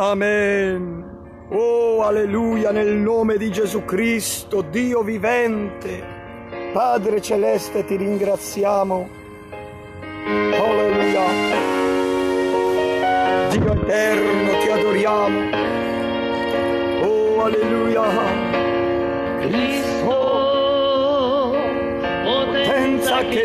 Amen. Oh, alleluia, nel nome di Gesù Cristo, Dio vivente, Padre Celeste, ti ringraziamo. Alleluia. Dio eterno, ti adoriamo. Oh, alleluia. Cristo, potenza che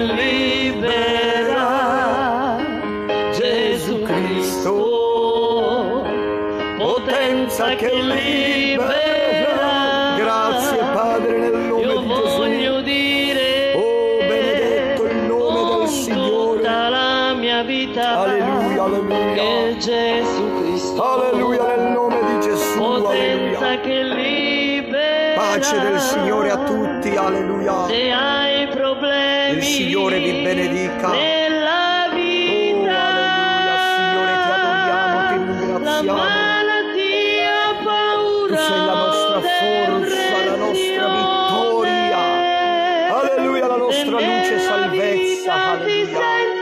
libera. Gesù Cristo, potenza che libera. Grazie Padre, nel nome io di Gesù. voglio dire, Oh, benedetto il nome del Signore. tutta la mia vita, Alleluia, alleluia. che Gesù Cristo, Alleluia, nel nome di Gesù. potenza Alleluia. che libera. Pace del Signore a tutti. Alleluia. Se hai problemi, Il Signore vi benedica. nella vita, alleluia, Signore, ti adoriamo, ti la ringraziamo. malattia, paura, Tu sei la nostra forza, la nostra vittoria. Alleluia, la nostra luce e salvezza. Alleluia.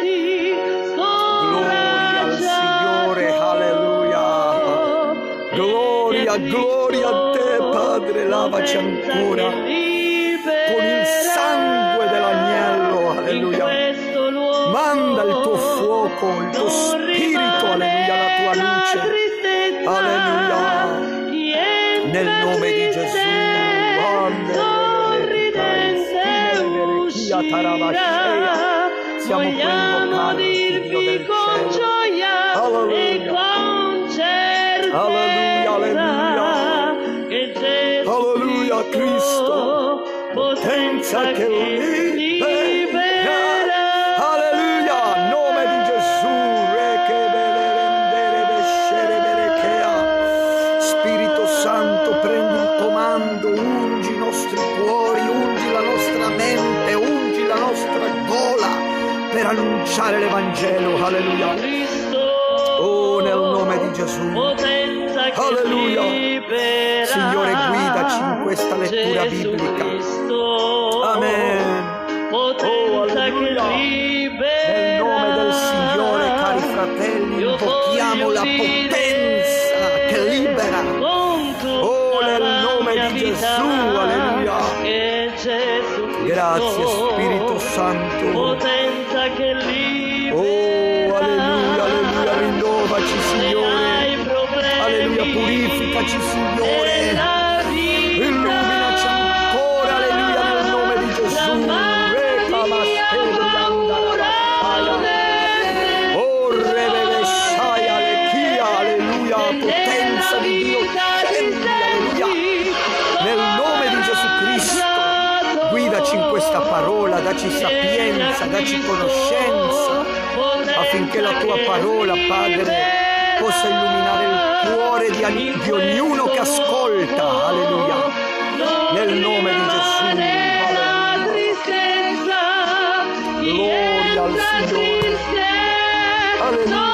Gloria al Signore. Alleluia. Gloria, gloria a te, Padre. Lavaci ancora con il sangue dell'agnello. Alleluia. Manda il tuo fuoco, il tuo spirito, alleluia, la tua luce, alleluia, nel nome di Gesù, siamo qui invocati, Dio del cielo, alleluia, alleluia, alleluia, Cristo, potenza che libera. Alleluia, nome di Gesù, Spirito Santo, prendi il comando, ungi i nostri cuori, ungi la nostra mente, ungi la nostra gola per annunciare l'Evangelo. Alleluia. Oh, nel nome di Gesù. Alleluia. Signore, guidaci in questa lettura biblica. Amen. Oh, alleluia. Nel nome del Signore, cari fratelli, invochiamo la potenza che libera. Oh, nel nome di Gesù, alleluia. Grazie Spirito Santo. Oh, alleluia, alleluia, rinnovaci Signore. Alleluia, purificaci Signore. Illuminaci ancora, alleluia, nel nome di Gesù. Oh, Rebelesaya, Lechia, alleluia, potenza di Dio, scendi, alleluia, nel nome di Gesù Cristo. Guidaci in questa parola, dacci sapienza, dacci conoscenza, affinché la tua parola, Padre, possa illuminare il cuore di ognuno che ascolta, alleluia, nel nome di Gesù, alleluia. Gloria al Signore, alleluia.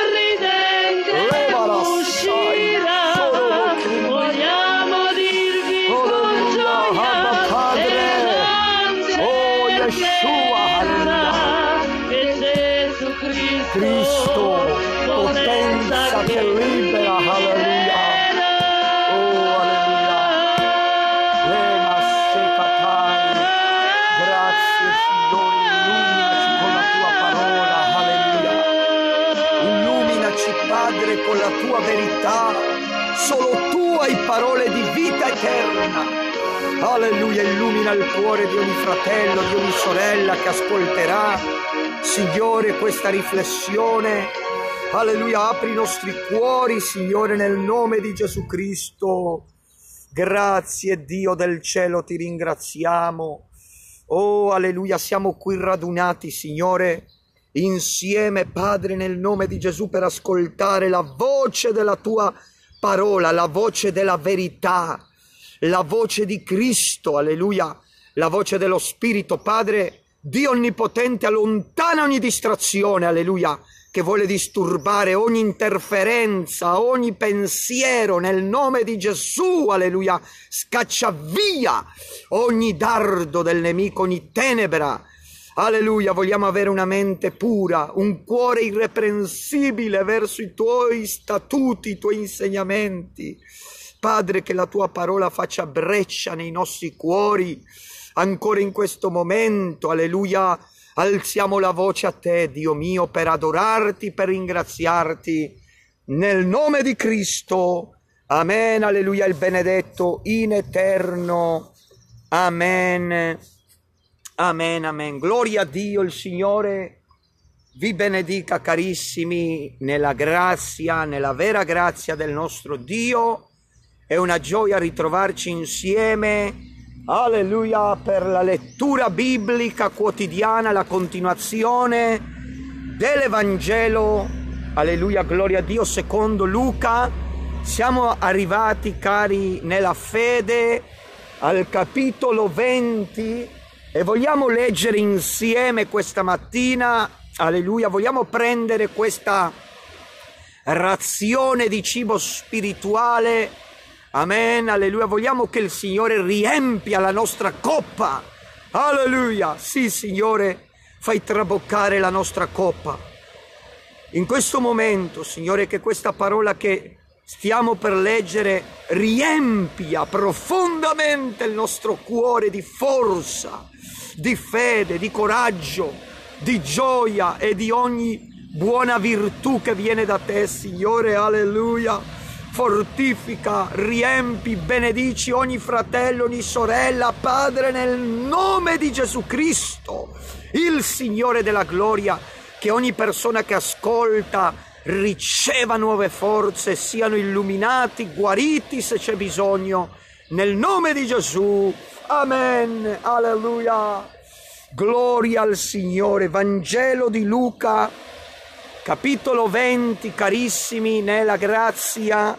Leva la saia, solo vogliamo dirvi con gioia Padre, oh Yeshua, alleluia. che Gesù Cristo, potenza che libera, alleluia. Oh, alleluia. Lema Shekatai. Grazie Signore, illuminaci con la tua parola, alleluia. Illuminaci, Padre, con la tua verità. Solo tu hai parole di vita eterna. Alleluia, illumina il cuore di ogni fratello, di ogni sorella che ascolterà, Signore, questa riflessione. Alleluia, apri i nostri cuori, Signore, nel nome di Gesù Cristo. Grazie Dio del cielo, ti ringraziamo. Oh, alleluia, siamo qui radunati, Signore, insieme, Padre, nel nome di Gesù, per ascoltare la voce della tua parola, la voce della verità, la voce di Cristo, alleluia, la voce dello Spirito. Padre, Dio Onnipotente, allontana ogni distrazione, alleluia, che vuole disturbare ogni interferenza, ogni pensiero, nel nome di Gesù, alleluia, scaccia via ogni dardo del nemico, ogni tenebra, Alleluia, vogliamo avere una mente pura, un cuore irreprensibile verso i tuoi statuti, i tuoi insegnamenti. Padre, che la tua parola faccia breccia nei nostri cuori, ancora in questo momento. Alleluia, alziamo la voce a te, Dio mio, per adorarti, per ringraziarti, nel nome di Cristo. Amen, alleluia, il benedetto in eterno. Amen. Amen, amen. Gloria a Dio, il Signore vi benedica, carissimi, nella grazia, nella vera grazia del nostro Dio. È una gioia ritrovarci insieme, alleluia, per la lettura biblica quotidiana, la continuazione dell'Evangelo, alleluia, gloria a Dio, secondo Luca. Siamo arrivati, cari, nella fede, al capitolo 20, e vogliamo leggere insieme questa mattina, alleluia, vogliamo prendere questa razione di cibo spirituale, amen, alleluia, vogliamo che il Signore riempia la nostra coppa, alleluia, sì Signore, fai traboccare la nostra coppa. In questo momento, Signore, che questa parola che stiamo per leggere riempia profondamente il nostro cuore di forza, di fede, di coraggio, di gioia e di ogni buona virtù che viene da te, Signore, alleluia. Fortifica, riempi, benedici ogni fratello, ogni sorella, Padre, nel nome di Gesù Cristo, il Signore della gloria, che ogni persona che ascolta riceva nuove forze, siano illuminati, guariti se c'è bisogno, nel nome di Gesù. Amen, alleluia, gloria al Signore. Vangelo di Luca, capitolo 20, carissimi, nella grazia,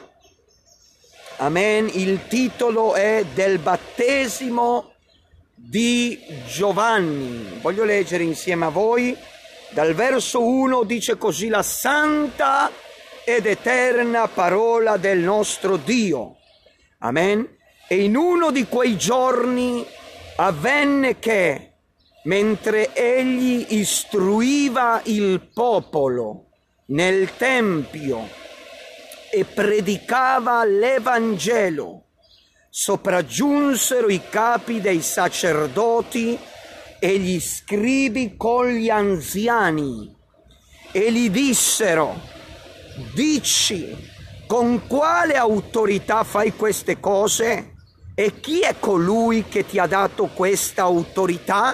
amen. Il titolo è del battesimo di Giovanni. Voglio leggere insieme a voi, dal verso 1 dice così: la santa ed eterna parola del nostro Dio, amen. E in uno di quei giorni avvenne che, mentre egli istruiva il popolo nel Tempio e predicava l'Evangelo, sopraggiunsero i capi dei sacerdoti e gli scribi con gli anziani e gli dissero: dici, con quale autorità fai queste cose? E chi è colui che ti ha dato questa autorità?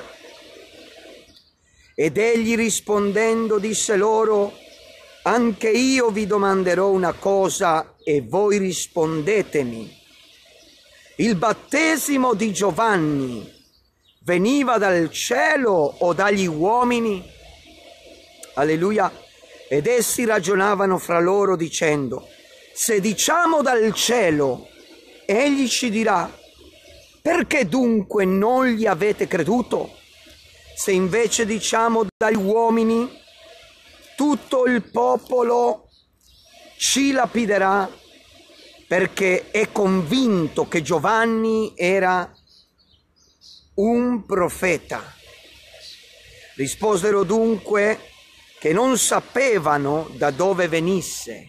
Ed egli rispondendo disse loro: anche io vi domanderò una cosa e voi rispondetemi. Il battesimo di Giovanni veniva dal cielo o dagli uomini? Alleluia. Ed essi ragionavano fra loro dicendo: se diciamo dal cielo, egli ci dirà: perché dunque non gli avete creduto? Se invece diciamo dagli uomini, tutto il popolo ci lapiderà, perché è convinto che Giovanni era un profeta. Risposero dunque che non sapevano da dove venisse.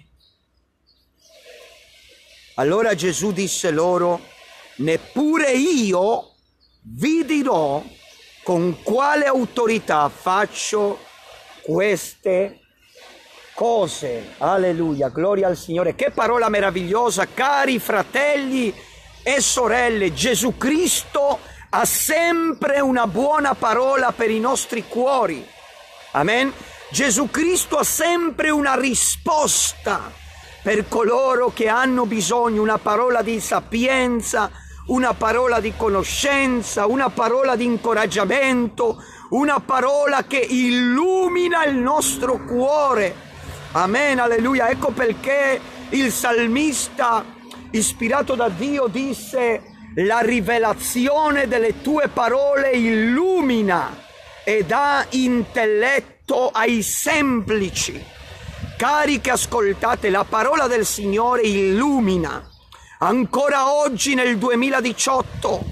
Allora Gesù disse loro: neppure io vi dirò con quale autorità faccio queste cose. Alleluia, gloria al Signore. Che parola meravigliosa, cari fratelli e sorelle. Gesù Cristo ha sempre una buona parola per i nostri cuori. Amen. Gesù Cristo ha sempre una risposta per coloro che hanno bisogno, una parola di sapienza, una parola di conoscenza, una parola di incoraggiamento, una parola che illumina il nostro cuore. Amen, alleluia. Ecco perché il salmista, ispirato da Dio, disse: la rivelazione delle tue parole illumina e dà intelletto ai semplici. Cari che ascoltate, la parola del Signore illumina. Ancora oggi nel 2018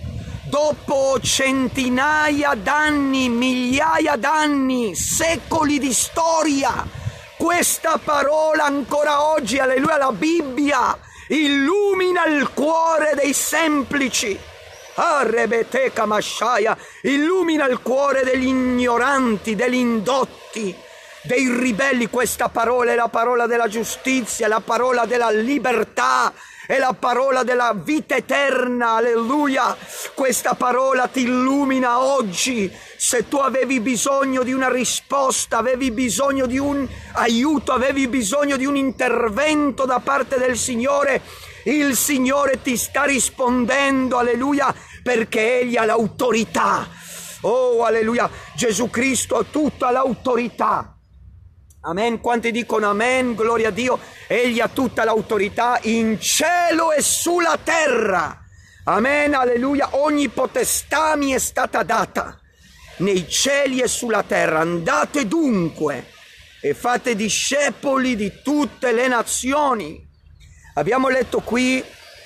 dopo centinaia d'anni, migliaia d'anni, secoli di storia, questa parola ancora oggi, alleluia, la Bibbia illumina il cuore dei semplici. Arrebeteca Masciaia, illumina il cuore degli ignoranti, degli indotti, dei ribelli. Questa parola è la parola della giustizia, la parola della libertà, è la parola della vita eterna, alleluia. Questa parola ti illumina oggi. Se tu avevi bisogno di una risposta, avevi bisogno di un aiuto, avevi bisogno di un intervento da parte del Signore, il Signore ti sta rispondendo, alleluia, perché Egli ha l'autorità. Oh, alleluia, Gesù Cristo ha tutta l'autorità. Amen, quanti dicono amen, gloria a Dio. Egli ha tutta l'autorità in cielo e sulla terra. Amen, alleluia, ogni potestà mi è stata data nei cieli e sulla terra. Andate dunque e fate discepoli di tutte le nazioni. Abbiamo letto qui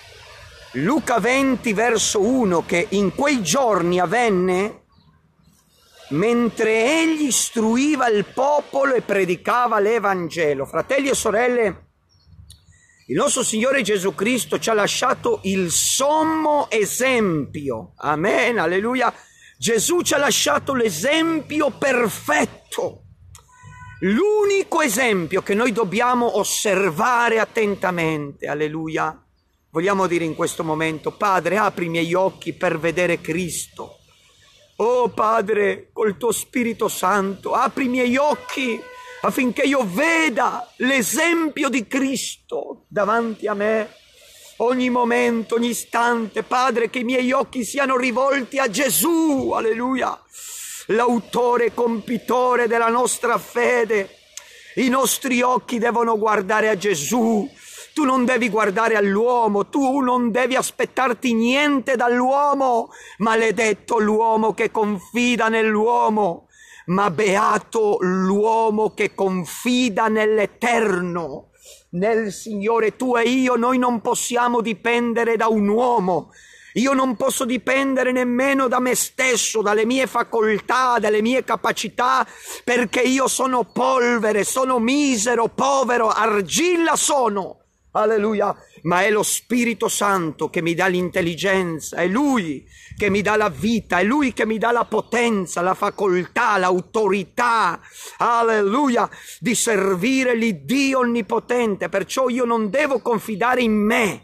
Luca 20 verso 1 che in quei giorni avvenne mentre egli istruiva il popolo e predicava l'Evangelo. Fratelli e sorelle, il nostro Signore Gesù Cristo ci ha lasciato il sommo esempio. Amen, alleluia. Gesù ci ha lasciato l'esempio perfetto. L'unico esempio che noi dobbiamo osservare attentamente, alleluia. Vogliamo dire in questo momento: Padre, apri i miei occhi per vedere Cristo. Oh Padre, col tuo Spirito Santo, apri i miei occhi affinché io veda l'esempio di Cristo davanti a me. Ogni momento, ogni istante, Padre, che i miei occhi siano rivolti a Gesù, alleluia. L'autore e compitore della nostra fede. I nostri occhi devono guardare a Gesù. Tu non devi guardare all'uomo, tu non devi aspettarti niente dall'uomo. Maledetto l'uomo che confida nell'uomo, ma beato l'uomo che confida nell'Eterno, nel Signore. Tu e io, noi non possiamo dipendere da un uomo. Io non posso dipendere nemmeno da me stesso, dalle mie facoltà, dalle mie capacità, perché io sono polvere, sono misero, povero, argilla sono. Alleluia, ma è lo Spirito Santo che mi dà l'intelligenza, è Lui che mi dà la vita, è Lui che mi dà la potenza, la facoltà, l'autorità, alleluia, di servire l'Iddio Onnipotente. Perciò io non devo confidare in me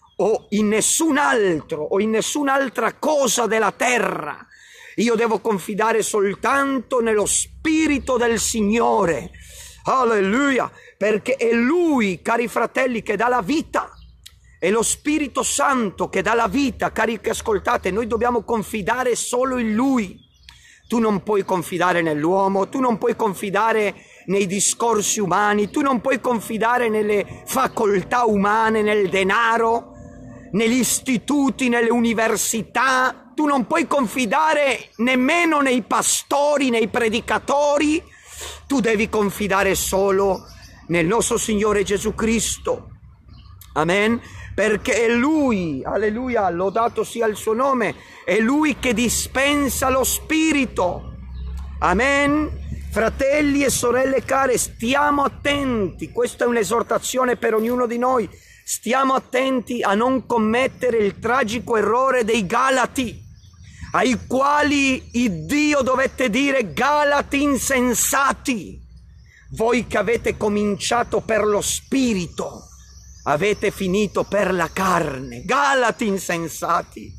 o in nessun altro o in nessun'altra cosa della terra. Io devo confidare soltanto nello Spirito del Signore, alleluia, perché è Lui, cari fratelli, che dà la vita. È lo Spirito Santo che dà la vita, cari che ascoltate. Noi dobbiamo confidare solo in Lui. Tu non puoi confidare nell'uomo, tu non puoi confidare nei discorsi umani, tu non puoi confidare nelle facoltà umane, nel denaro, negli istituti, nelle università. Tu non puoi confidare nemmeno nei pastori, nei predicatori. Tu devi confidare solo nel nostro Signore Gesù Cristo. Amen. Perché è Lui, alleluia, lodato sia il suo nome, è Lui che dispensa lo Spirito. Amen. Fratelli e sorelle care, stiamo attenti, questa è un'esortazione per ognuno di noi, stiamo attenti a non commettere il tragico errore dei Galati, ai quali il Dio dovette dire: Galati insensati, voi che avete cominciato per lo Spirito, avete finito per la carne. Galati insensati,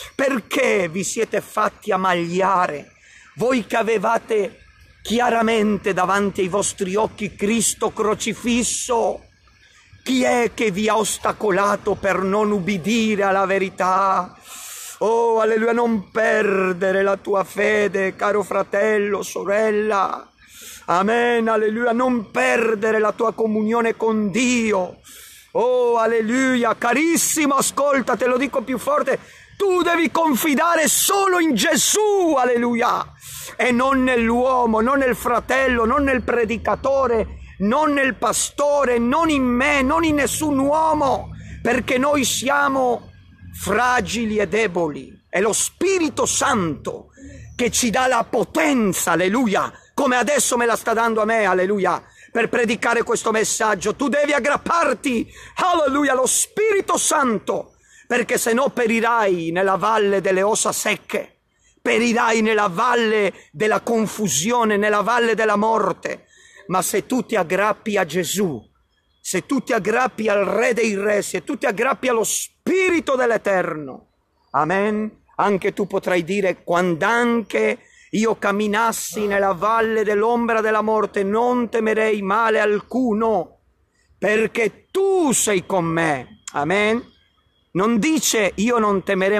perché vi siete fatti ammagliare? Voi che avevate chiaramente davanti ai vostri occhi Cristo crocifisso, chi è che vi ha ostacolato per non ubbidire alla verità? Oh, alleluia, non perdere la tua fede, caro fratello, sorella. Amen, alleluia, non perdere la tua comunione con Dio. Oh, alleluia, carissimo, ascolta, te lo dico più forte, tu devi confidare solo in Gesù, alleluia, e non nell'uomo, non nel fratello, non nel predicatore, non nel pastore, non in me, non in nessun uomo, perché noi siamo fragili e deboli. è lo Spirito Santo che ci dà la potenza, alleluia, come adesso me la sta dando a me, alleluia, per predicare questo messaggio. Tu devi aggrapparti, alleluia, allo Spirito Santo, perché se no perirai nella valle delle ossa secche, perirai nella valle della confusione, nella valle della morte. Ma se tu ti aggrappi a Gesù, se tu ti aggrappi al Re dei Re, se tu ti aggrappi allo Spirito dell'Eterno, amen, anche tu potrai dire: quando anche io camminassi nella valle dell'ombra della morte, non temerei male alcuno, perché tu sei con me. Amen. Non dice io non temerò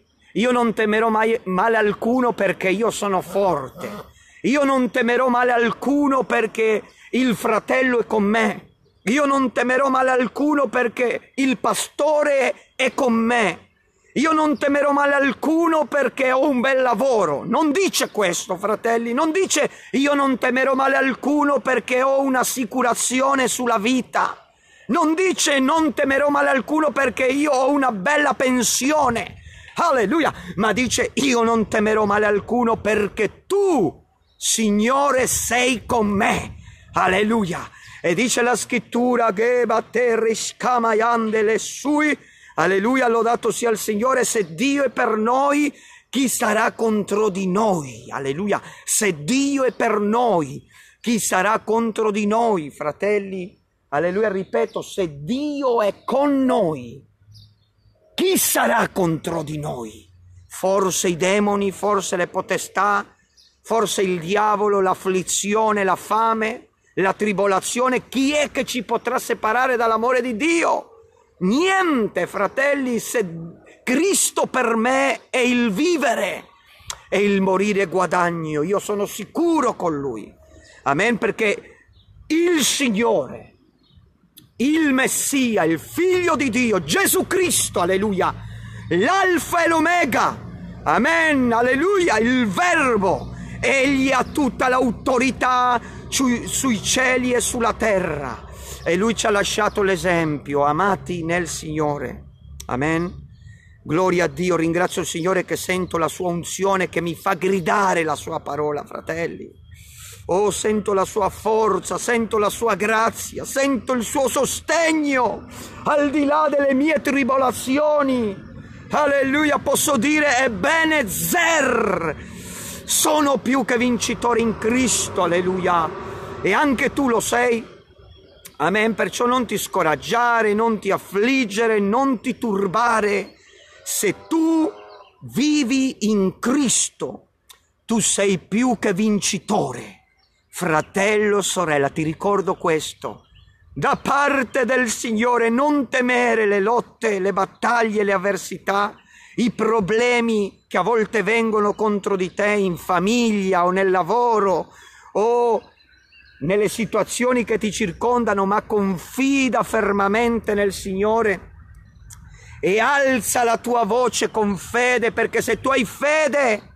mai male alcuno perché io sono forte. Io non temerò male alcuno perché il fratello è con me. Io non temerò male alcuno perché il pastore è con me. Io non temerò male alcuno perché ho un bel lavoro. Non dice questo, fratelli. Non dice io non temerò male alcuno perché ho un'assicurazione sulla vita. Non dice non temerò male alcuno perché io ho una bella pensione. Alleluia. Ma dice io non temerò male alcuno perché tu, Signore, sei con me. Alleluia. E dice la scrittura che le sui. Alleluia, lodato sia il Signore. Se Dio è per noi, chi sarà contro di noi? Alleluia. Se Dio è per noi, chi sarà contro di noi, fratelli? Alleluia, ripeto, se Dio è con noi, chi sarà contro di noi? Forse i demoni, forse le potestà, forse il diavolo, l'afflizione, la fame, la tribolazione. Chi è che ci potrà separare dall'amore di Dio? Niente, fratelli, se Cristo per me è il vivere e il morire guadagno. Io sono sicuro con Lui. Amen, perché il Signore, il Messia, il Figlio di Dio, Gesù Cristo, alleluia, l'Alfa e l'Omega, amen, alleluia, il Verbo, Egli ha tutta l'autorità sui cieli e sulla terra. E Lui ci ha lasciato l'esempio, amati nel Signore. Amen. Gloria a Dio, ringrazio il Signore che sento la sua unzione che mi fa gridare la sua parola, fratelli. Oh, sento la sua forza, sento la sua grazia, sento il suo sostegno al di là delle mie tribolazioni. Alleluia, posso dire ebbene zer, sono più che vincitore in Cristo, alleluia. E anche tu lo sei. Amen, perciò non ti scoraggiare, non ti affliggere, non ti turbare. Se tu vivi in Cristo, tu sei più che vincitore. Fratello, sorella, ti ricordo questo. Da parte del Signore non temere le lotte, le battaglie, le avversità, i problemi che a volte vengono contro di te in famiglia o nel lavoro o nelle situazioni che ti circondano, ma confida fermamente nel Signore e alza la tua voce con fede, perché se tu hai fede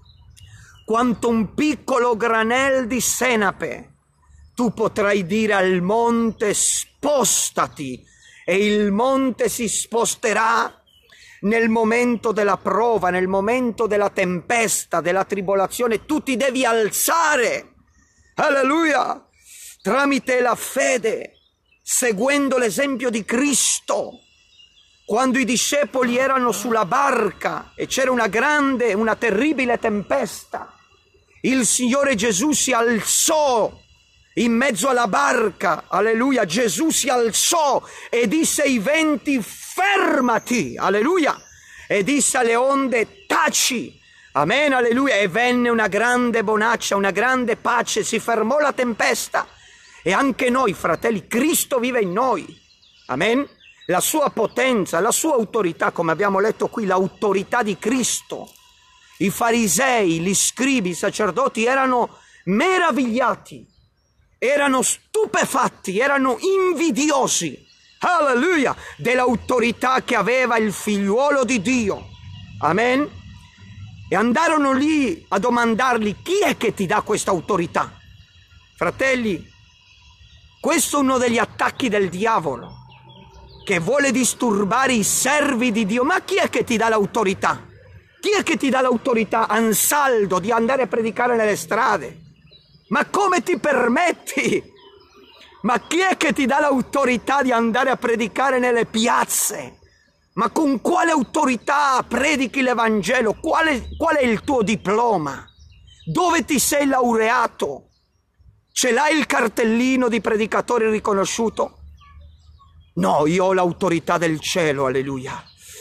quanto un piccolo granel di senape, tu potrai dire al monte spostati e il monte si sposterà nel momento della prova, nel momento della tempesta, della tribolazione. Tu ti devi alzare. Alleluia! Tramite la fede, seguendo l'esempio di Cristo. Quando i discepoli erano sulla barca e c'era una terribile tempesta, il Signore Gesù si alzò in mezzo alla barca. Alleluia! Gesù si alzò e disse ai venti: fermati! Alleluia! E disse alle onde: taci! Amen, alleluia, e venne una grande bonaccia, una grande pace, si fermò la tempesta. E anche noi, fratelli, Cristo vive in noi. Amen. La sua potenza, la sua autorità, come abbiamo letto qui, l'autorità di Cristo. I farisei, gli scribi, i sacerdoti erano meravigliati, erano stupefatti, erano invidiosi. Alleluia, dell'autorità che aveva il figliuolo di Dio. Amen. E andarono lì a domandargli: chi è che ti dà questa autorità? Fratelli, questo è uno degli attacchi del diavolo, che vuole disturbare i servi di Dio. Ma chi è che ti dà l'autorità? Chi è che ti dà l'autorità, Ansaldo, di andare a predicare nelle strade? Ma come ti permetti? Ma chi è che ti dà l'autorità di andare a predicare nelle piazze? Ma con quale autorità predichi l'Evangelo? Qual è il tuo diploma? Dove ti sei laureato? Ce l'hai il cartellino di predicatore riconosciuto? No, io ho l'autorità del cielo, alleluia.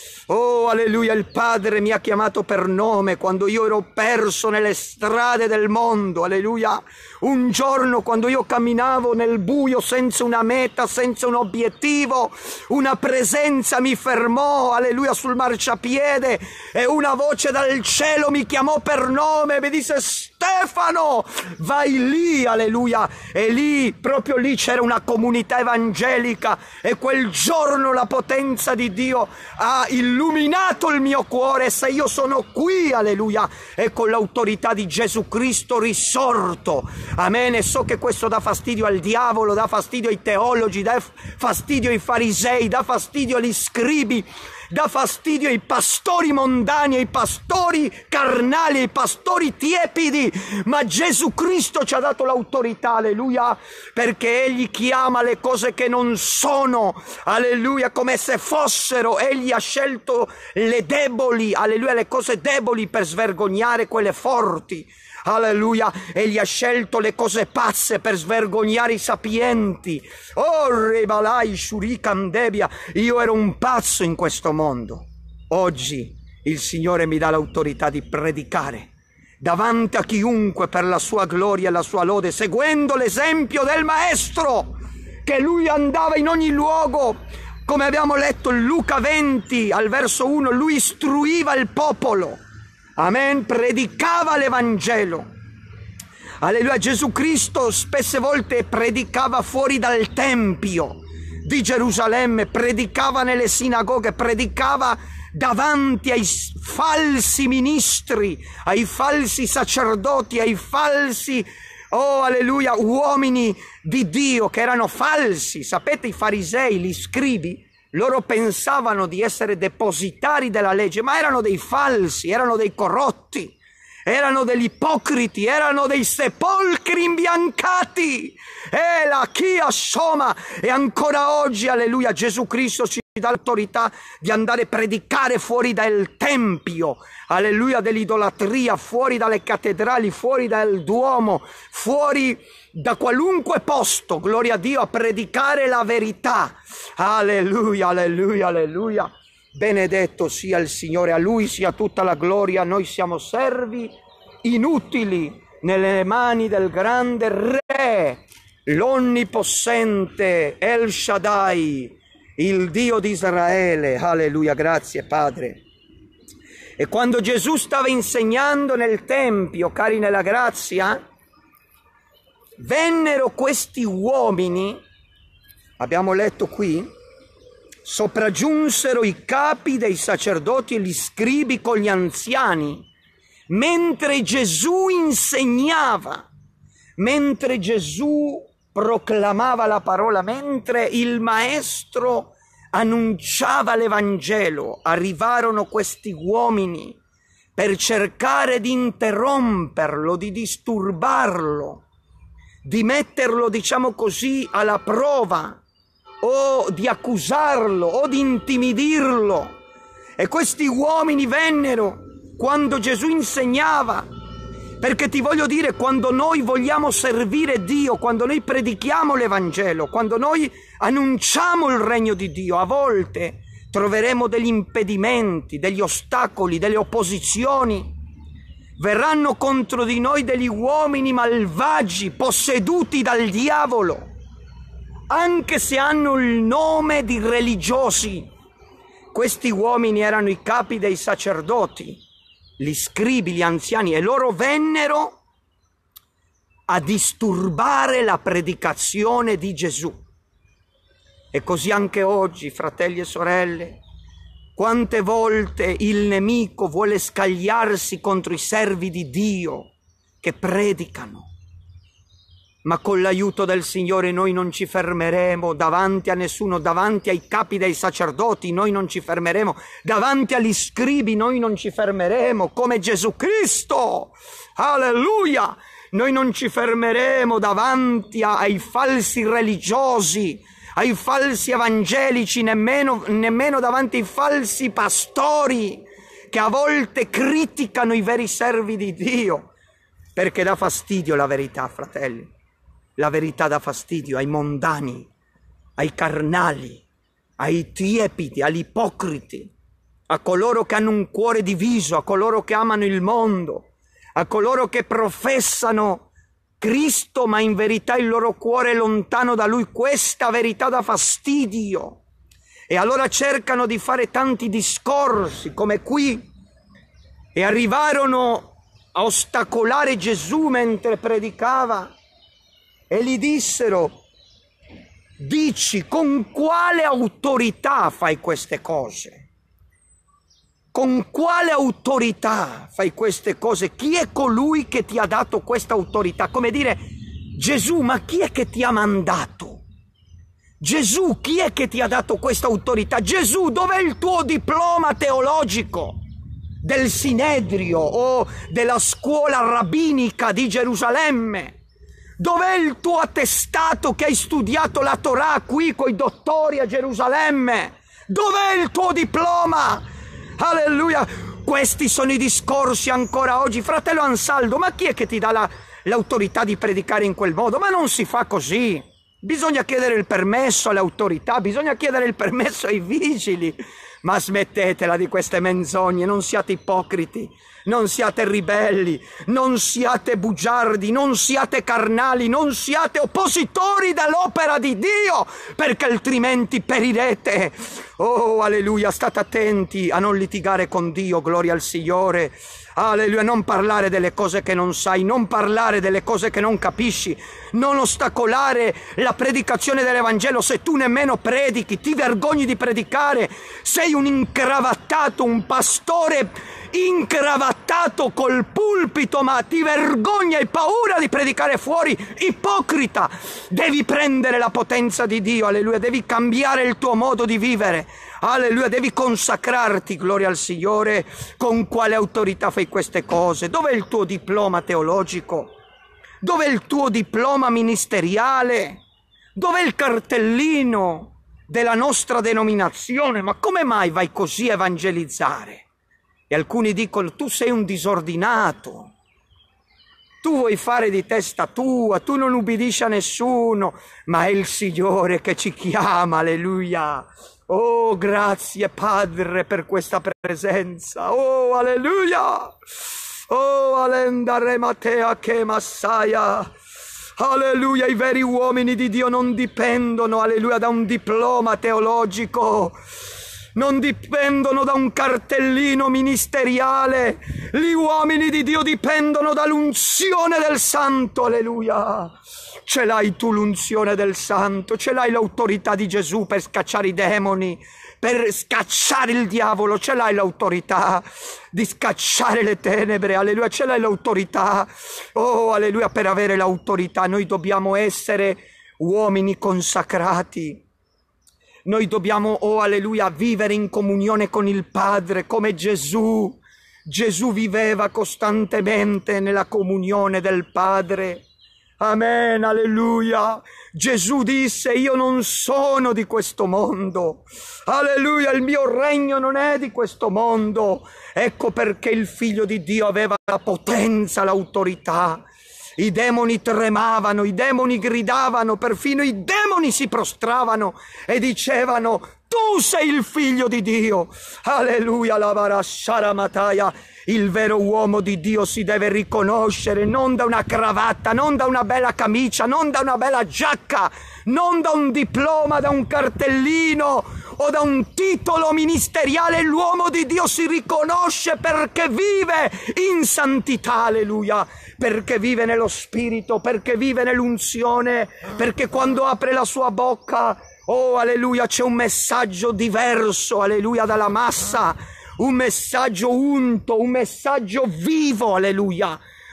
Oh, alleluia, il Padre mi ha chiamato per nome quando io ero perso nelle strade del mondo, alleluia. Un giorno quando io camminavo nel buio senza una meta, senza un obiettivo, una presenza mi fermò, alleluia, sul marciapiede e una voce dal cielo mi chiamò per nome e mi disse: Stefano, vai lì, alleluia. E lì, proprio lì c'era una comunità evangelica e quel giorno la potenza di Dio ha illuminato il mio cuore. E se io sono qui, alleluia, e con l'autorità di Gesù Cristo risorto, amen. E so che questo dà fastidio al diavolo, dà fastidio ai teologi, dà fastidio ai farisei, dà fastidio agli scribi, dà fastidio ai pastori mondani, ai pastori carnali, ai pastori tiepidi, ma Gesù Cristo ci ha dato l'autorità, alleluia, perché Egli chiama le cose che non sono, alleluia, come se fossero. Egli ha scelto le deboli, alleluia, le cose deboli per svergognare quelle forti. Alleluia, egli ha scelto le cose pazze per svergognare i sapienti. Oh, Rebalai Shurikam Debia, io ero un pazzo in questo mondo. Oggi il Signore mi dà l'autorità di predicare davanti a chiunque per la sua gloria e la sua lode, seguendo l'esempio del Maestro, che lui andava in ogni luogo. Come abbiamo letto in Luca 20 al verso 1, lui istruiva il popolo. Amen, predicava l'Evangelo. Alleluia, Gesù Cristo spesse volte predicava fuori dal Tempio di Gerusalemme, predicava nelle sinagoghe, predicava davanti ai falsi ministri, ai falsi sacerdoti, ai falsi, oh alleluia, uomini di Dio che erano falsi. Sapete, i farisei, gli scribi, loro pensavano di essere depositari della legge, ma erano dei falsi, erano dei corrotti, erano degli ipocriti, erano dei sepolcri imbiancati. E la Chia Soma. E ancora oggi, alleluia, Gesù Cristo ci dà l'autorità di andare a predicare fuori dal Tempio, alleluia, dell'idolatria, fuori dalle cattedrali, fuori dal Duomo, fuori da qualunque posto, gloria a Dio, a predicare la verità. Alleluia, alleluia, alleluia. Benedetto sia il Signore, a Lui sia tutta la gloria. Noi siamo servi inutili nelle mani del grande Re, l'Onnipossente, El Shaddai, il Dio di Israele. Alleluia, grazie Padre. E quando Gesù stava insegnando nel Tempio, cari nella grazia, vennero questi uomini, abbiamo letto qui, sopraggiunsero i capi dei sacerdoti e gli scribi con gli anziani, mentre Gesù insegnava, mentre Gesù proclamava la parola, mentre il Maestro annunciava l'Evangelo. Arrivarono questi uomini per cercare di interromperlo, di disturbarlo, di metterlo, diciamo così, alla prova, o di accusarlo, o di intimidirlo. E questi uomini vennero quando Gesù insegnava, perché ti voglio dire, quando noi vogliamo servire Dio, quando noi predichiamo l'Evangelo, quando noi annunciamo il regno di Dio, a volte troveremo degli impedimenti, degli ostacoli, delle opposizioni. Verranno contro di noi degli uomini malvagi, posseduti dal diavolo, anche se hanno il nome di religiosi. Questi uomini erano i capi dei sacerdoti, gli scribi, gli anziani, e loro vennero a disturbare la predicazione di Gesù. E così anche oggi, fratelli e sorelle, quante volte il nemico vuole scagliarsi contro i servi di Dio che predicano. ma con l'aiuto del Signore noi non ci fermeremo davanti a nessuno, davanti ai capi dei sacerdoti noi non ci fermeremo, davanti agli scribi noi non ci fermeremo, come Gesù Cristo, alleluia, noi non ci fermeremo davanti ai falsi religiosi, ai falsi evangelici, nemmeno davanti ai falsi pastori che a volte criticano i veri servi di Dio, perché dà fastidio la verità, fratelli. La verità dà fastidio ai mondani, ai carnali, ai tiepidi, agli ipocriti, a coloro che hanno un cuore diviso, a coloro che amano il mondo, a coloro che professano Cristo ma in verità il loro cuore è lontano da Lui. Questa verità dà fastidio e allora cercano di fare tanti discorsi come qui e arrivarono a ostacolare Gesù mentre predicava e gli dissero: dici, con quale autorità fai queste cose? Con quale autorità fai queste cose? Chi è colui che ti ha dato questa autorità? Come dire: Gesù, ma chi è che ti ha mandato? Gesù, chi è che ti ha dato questa autorità? Gesù, dov'è il tuo diploma teologico del Sinedrio o della scuola rabbinica di Gerusalemme? Dov'è il tuo attestato che hai studiato la Torah qui coi dottori a Gerusalemme? Dov'è il tuo diploma? Alleluia! Questi sono i discorsi ancora oggi. Fratello Ansaldo, ma chi è che ti dà l'autorità di predicare in quel modo? Ma non si fa così. Bisogna chiedere il permesso alle autorità, bisogna chiedere il permesso ai vigili. Ma smettetela di queste menzogne, non siate ipocriti, non siate ribelli, non siate bugiardi, non siate carnali, non siate oppositori dell'opera di Dio, perché altrimenti perirete. Oh, alleluia, state attenti a non litigare con Dio, gloria al Signore. Alleluia, non parlare delle cose che non sai, non parlare delle cose che non capisci, non ostacolare la predicazione dell'Evangelo se tu nemmeno predichi, ti vergogni di predicare, sei un incravattato, un pastore incravattato col pulpito, ma ti vergogni, hai paura di predicare fuori, ipocrita. Devi prendere la potenza di Dio, alleluia, devi cambiare il tuo modo di vivere, alleluia, devi consacrarti, gloria al Signore. Con quale autorità fai queste cose? Dov'è il tuo diploma teologico? Dov'è il tuo diploma ministeriale? Dov'è il cartellino della nostra denominazione? Ma come mai vai così a evangelizzare? E alcuni dicono: tu sei un disordinato, tu vuoi fare di testa tua, tu non ubbidisci a nessuno, ma è il Signore che ci chiama, alleluia. Oh, grazie Padre per questa presenza, oh, alleluia, oh, alendare Matea che Massaia. Alleluia, i veri uomini di Dio non dipendono, alleluia, da un diploma teologico, non dipendono da un cartellino ministeriale. Gli uomini di Dio dipendono dall'unzione del Santo, alleluia. Ce l'hai tu l'unzione del Santo, ce l'hai l'autorità di Gesù per scacciare i demoni, per scacciare il diavolo, ce l'hai l'autorità di scacciare le tenebre, alleluia, ce l'hai l'autorità, oh alleluia. Per avere l'autorità noi dobbiamo essere uomini consacrati, noi dobbiamo, oh alleluia, vivere in comunione con il Padre come Gesù. Gesù viveva costantemente nella comunione del Padre. Amen, alleluia. Gesù disse: io non sono di questo mondo, alleluia, il mio regno non è di questo mondo. Ecco perché il Figlio di Dio aveva la potenza, l'autorità. I demoni tremavano, i demoni gridavano, perfino i demoni si prostravano e dicevano: tu sei il Figlio di Dio. Alleluia, la varashara mataya. Il vero uomo di Dio si deve riconoscere non da una cravatta, non da una bella camicia, non da una bella giacca, non da un diploma, da un cartellino o da un titolo ministeriale. L'uomo di Dio si riconosce perché vive in santità, alleluia, perché vive nello Spirito, perché vive nell'unzione, perché quando apre la sua bocca, oh alleluia, c'è un messaggio diverso, alleluia, dalla massa, un messaggio unto, un messaggio vivo, alleluia.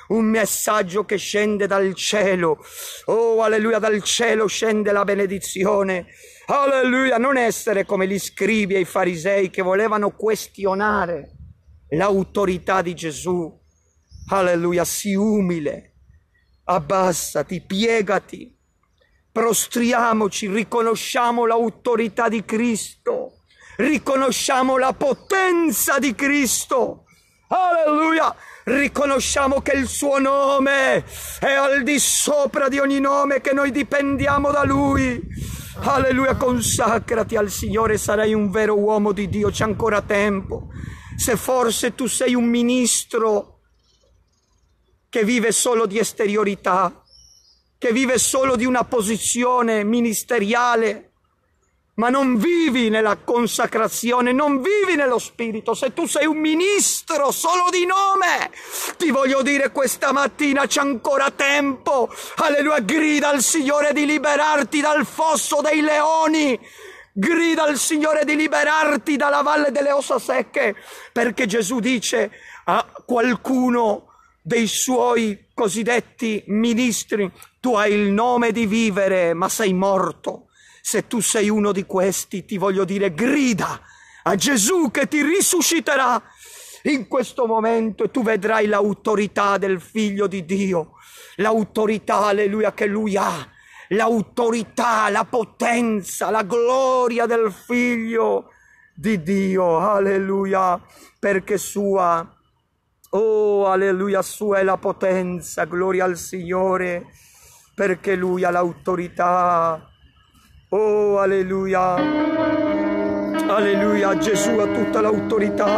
un messaggio che scende dal cielo. Oh, alleluia, dal cielo scende la benedizione. Alleluia, non essere come gli scribi e i farisei che volevano questionare l'autorità di Gesù. Alleluia, sii umile, abbassati, piegati, prostriamoci, riconosciamo l'autorità di Cristo, riconosciamo la potenza di Cristo. Alleluia, riconosciamo che il suo nome è al di sopra di ogni nome, che noi dipendiamo da Lui. Alleluia, consacrati al Signore, sarai un vero uomo di Dio, c'è ancora tempo. Se forse tu sei un ministro che vive solo di esteriorità, che vive solo di una posizione ministeriale, ma non vivi nella consacrazione, non vivi nello Spirito. Se tu sei un ministro solo di nome, ti voglio dire questa mattina c'è ancora tempo. Alleluia, grida al Signore di liberarti dal fosso dei leoni. Grida al Signore di liberarti dalla valle delle ossa secche, perché Gesù dice a qualcuno dei suoi cosiddetti ministri: tu hai il nome di vivere, ma sei morto. Se tu sei uno di questi, ti voglio dire, grida a Gesù che ti risusciterà in questo momento e tu vedrai l'autorità del Figlio di Dio, l'autorità, alleluia, che Lui ha, l'autorità, la potenza, la gloria del Figlio di Dio, alleluia, perché sua, oh, alleluia, sua è la potenza, gloria al Signore, perché Lui ha l'autorità. Oh, alleluia, alleluia, Gesù ha tutta l'autorità,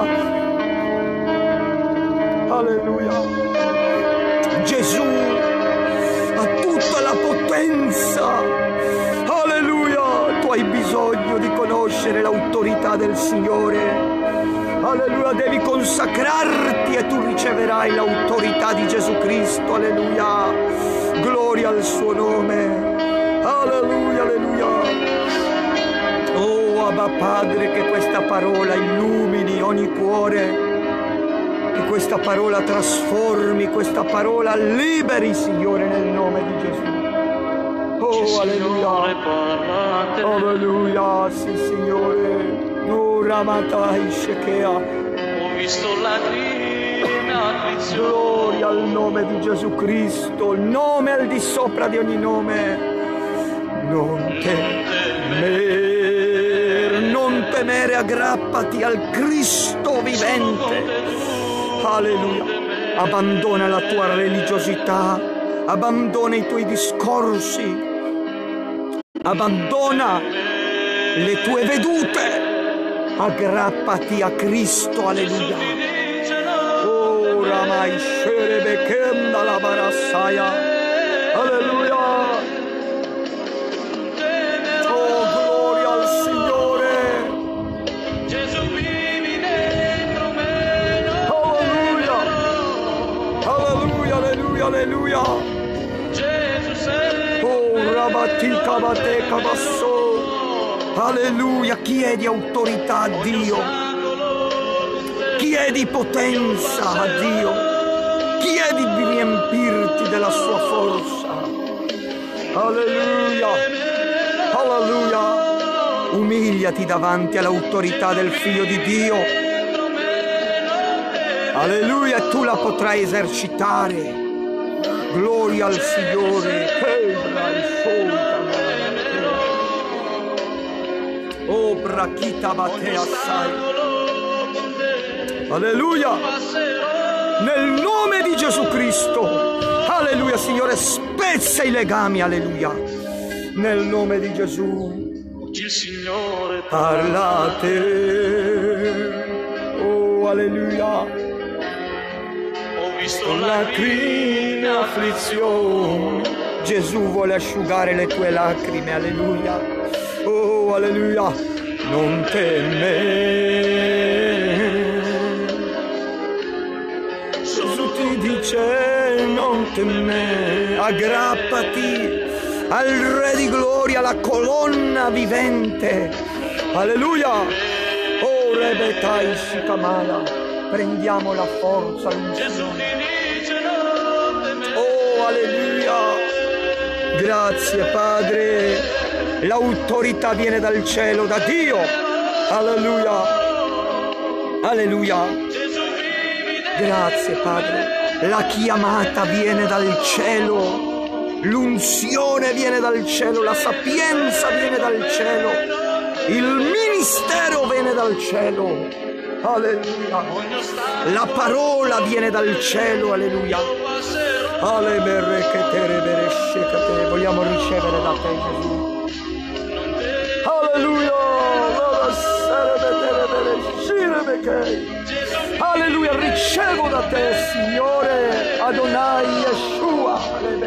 alleluia, Gesù ha tutta la potenza, alleluia, tu hai bisogno di conoscere l'autorità del Signore, alleluia, devi consacrarti e tu riceverai l'autorità di Gesù Cristo, alleluia, gloria al suo nome. Alleluia, alleluia. Oh, Abba Padre, che questa parola illumini ogni cuore, che questa parola trasformi, questa parola liberi, Signore, nel nome di Gesù. Oh, alleluia. Alleluia, sì, Signore. Oh, Ramatai Shekea. Ho visto lacrime, afflizione. Gloria al nome di Gesù Cristo, il nome al di sopra di ogni nome. Non temere, aggrappati al Cristo vivente. Alleluia. Abbandona la tua religiosità, abbandona i tuoi discorsi, abbandona le tue vedute, aggrappati a Cristo. Alleluia. Oh, Ramai Sherebekenda la Barasaya. Alleluia. Alleluia. Oh, Rabatika Bateka Basso. Alleluia. Chiedi autorità a Dio. Chiedi potenza a Dio. Chiedi di riempirti della sua forza. Alleluia. Alleluia. Umiliati davanti all'autorità del Figlio di Dio. Alleluia. Tu la potrai esercitare. Gloria al Signore. Oh, Brachita Batea Sai. Alleluia. Nel nome di Gesù Cristo. Alleluia, Signore, spezza i legami. Alleluia. Nel nome di Gesù. Il Signore parlate. Oh, alleluia. Lacrime, afflizione. Gesù vuole asciugare le tue lacrime, alleluia. Oh, alleluia. Non temere. Gesù ti dice non temere. Aggrappati al Re di gloria, la colonna vivente. Alleluia. Oh, Rebetai Shikamaya. Prendiamo la forza, l'unzione. alleluia. Grazie Padre, l'autorità viene dal cielo, da Dio, alleluia, alleluia. Grazie Padre, la chiamata viene dal cielo, l'unzione viene dal cielo, la sapienza viene dal cielo, il ministero viene dal cielo, alleluia. La parola viene dal cielo, alleluia. Vogliamo ricevere da te, Gesù. Alleluia. Alleluia, ricevo da te, Signore, Adonai, Yeshua.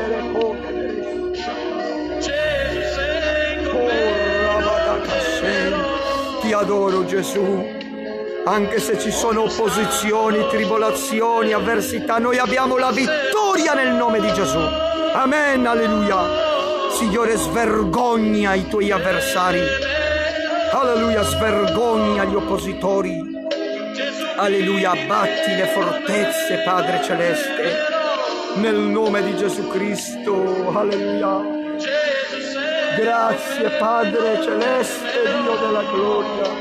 Ti adoro, Gesù. Anche se ci sono opposizioni, tribolazioni, avversità, noi abbiamo la vittoria nel nome di Gesù. Amen, alleluia. Signore, svergogna i tuoi avversari. Alleluia, svergogna gli oppositori. Alleluia, abbatti le fortezze, Padre Celeste, nel nome di Gesù Cristo. Alleluia. Grazie, Padre Celeste, Dio della gloria.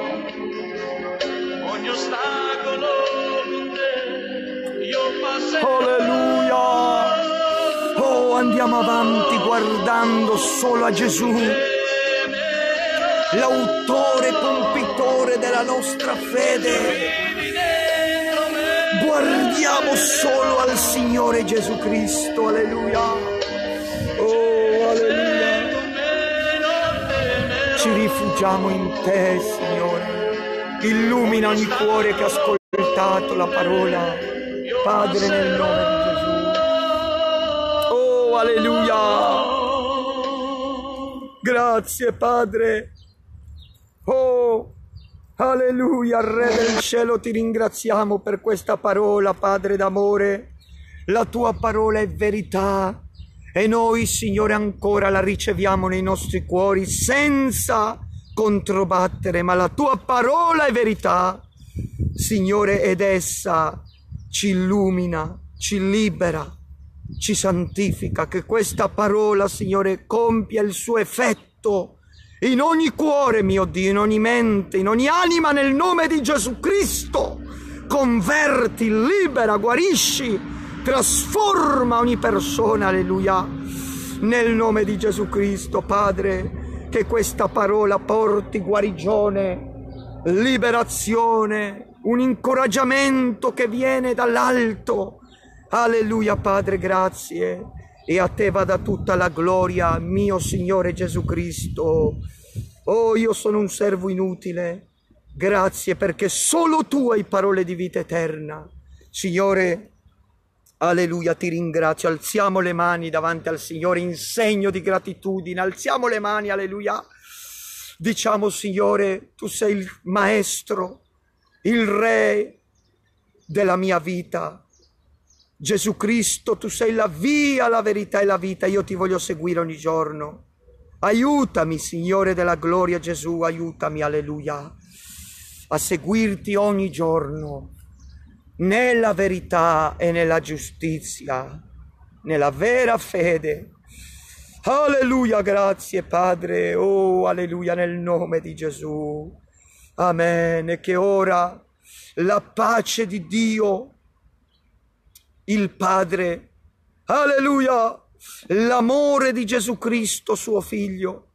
Alleluia. Oh, andiamo avanti guardando solo a Gesù, l'autore compitore della nostra fede. Guardiamo solo al Signore Gesù Cristo, alleluia. Oh, alleluia. Ci rifugiamo in te, Signore. Illumina ogni cuore che ha ascoltato la parola, Padre, nel nome di Gesù. Oh, alleluia. Grazie, Padre. Oh, alleluia, Re del cielo, ti ringraziamo per questa parola, Padre d'amore. La tua parola è verità e noi, Signore, ancora la riceviamo nei nostri cuori senza controbattere, ma la tua parola è verità, Signore, ed essa ci illumina, ci libera, ci santifica. Che questa parola, Signore, compia il suo effetto in ogni cuore, mio Dio, in ogni mente, in ogni anima, nel nome di Gesù Cristo. Converti, libera, guarisci, trasforma ogni persona, alleluia, nel nome di Gesù Cristo, Padre. Che questa parola porti guarigione, liberazione, un incoraggiamento che viene dall'alto. Alleluia, Padre, grazie. E a te vada tutta la gloria, mio Signore Gesù Cristo. Oh, io sono un servo inutile. Grazie perché solo tu hai parole di vita eterna. Signore, alleluia, ti ringrazio. Alziamo le mani davanti al Signore in segno di gratitudine. Alziamo le mani, alleluia. Diciamo, Signore, tu sei il Maestro, il Re della mia vita. Gesù Cristo, tu sei la via, la verità e la vita. Io ti voglio seguire ogni giorno. Aiutami, Signore della gloria, Gesù, aiutami, alleluia, a seguirti ogni giorno, nella verità e nella giustizia, nella vera fede. Alleluia, grazie Padre, oh alleluia, nel nome di Gesù, amen. E che ora la pace di Dio, il Padre, alleluia, l'amore di Gesù Cristo, suo Figlio,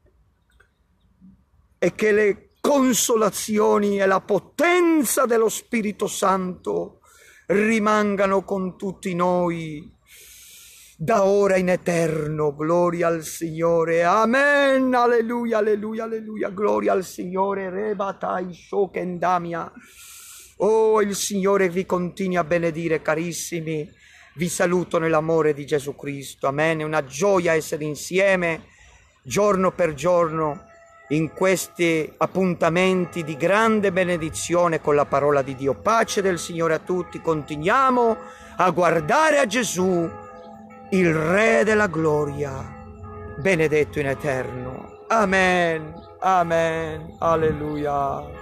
e che le consolazioni e la potenza dello Spirito Santo rimangano con tutti noi da ora in eterno. Gloria al Signore, amen, alleluia, alleluia, alleluia, gloria al Signore. Rebatai shokendamia. Oh, il Signore vi continui a benedire, carissimi. Vi saluto nell'amore di Gesù Cristo, amen. È una gioia essere insieme giorno per giorno in questi appuntamenti di grande benedizione con la parola di Dio. Pace del Signore a tutti. Continuiamo a guardare a Gesù, il Re della gloria, benedetto in eterno. Amen, amen, alleluia.